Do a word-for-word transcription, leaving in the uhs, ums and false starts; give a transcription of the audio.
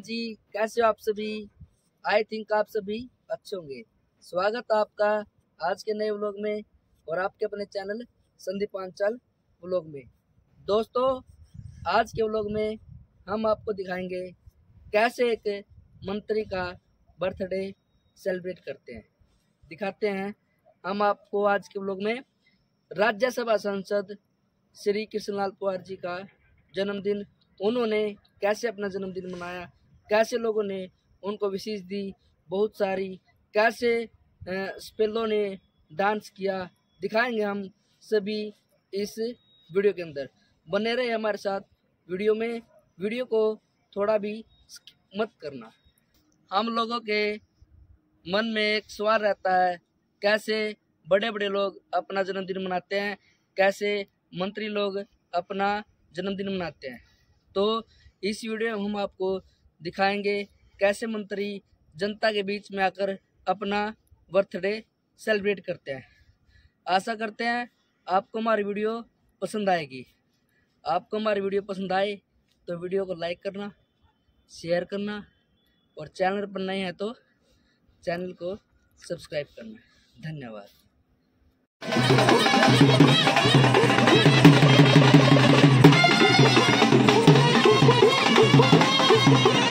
जी, कैसे हो आप सभी। आई थिंक आप सभी अच्छे होंगे। स्वागत है आपका आज के नए व्लॉग में और आपके अपने चैनल संदीप आंचल व्लॉग में। दोस्तों, आज के व्लॉग में हम आपको दिखाएंगे कैसे एक मंत्री का बर्थडे सेलिब्रेट करते हैं। दिखाते हैं हम आपको आज के व्लॉग में राज्यसभा सांसद श्री कृष्णलाल पंवार जी का जन्मदिन, उन्होंने कैसे अपना जन्मदिन मनाया, कैसे लोगों ने उनको विशेष दी, बहुत सारी कैसे स्पेलों ने डांस किया, दिखाएंगे हम सभी इस वीडियो के अंदर। बने रहे हमारे साथ वीडियो में। वीडियो को थोड़ा भी मत करना। हम लोगों के मन में एक सवाल रहता है, कैसे बड़े बड़े लोग अपना जन्मदिन मनाते हैं, कैसे मंत्री लोग अपना जन्मदिन मनाते हैं। तो इस वीडियो में हम आपको दिखाएंगे कैसे मंत्री जनता के बीच में आकर अपना बर्थडे सेलिब्रेट करते हैं। आशा करते हैं आपको हमारी वीडियो पसंद आएगी। आपको हमारी वीडियो पसंद आए तो वीडियो को लाइक करना, शेयर करना और चैनल पर नए हैं तो चैनल को सब्सक्राइब करना। धन्यवाद। We'll be right back.